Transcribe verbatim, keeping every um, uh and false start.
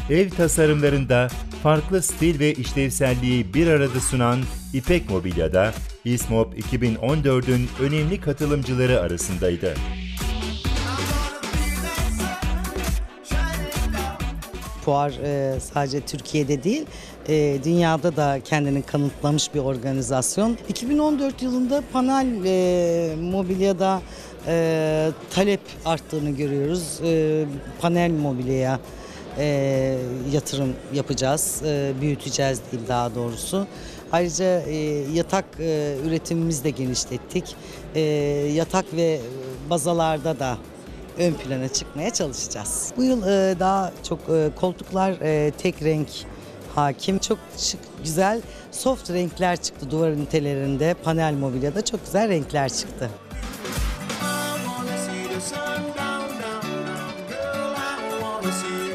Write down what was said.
Ev tasarımlarında farklı stil ve işlevselliği bir arada sunan İpek Mobilya'da İSMOB iki bin on dördün önemli katılımcıları arasındaydı. Fuar e, sadece Türkiye'de değil, e, dünyada da kendini kanıtlamış bir organizasyon. iki bin on dört yılında panel e, mobilyada e, talep arttığını görüyoruz. E, panel mobilyaya e, yatırım yapacağız, e, büyüteceğiz değil daha doğrusu. Ayrıca e, yatak e, üretimimizi de genişlettik. E, yatak ve bazalarda da ön plana çıkmaya çalışacağız. Bu yıl e, daha çok e, koltuklar e, tek renk hakim. Çok şık, güzel, soft renkler çıktı duvar ünitelerinde. Panel mobilyada çok güzel renkler çıktı. I wanna see the sun down, down, down. Girl, I wanna see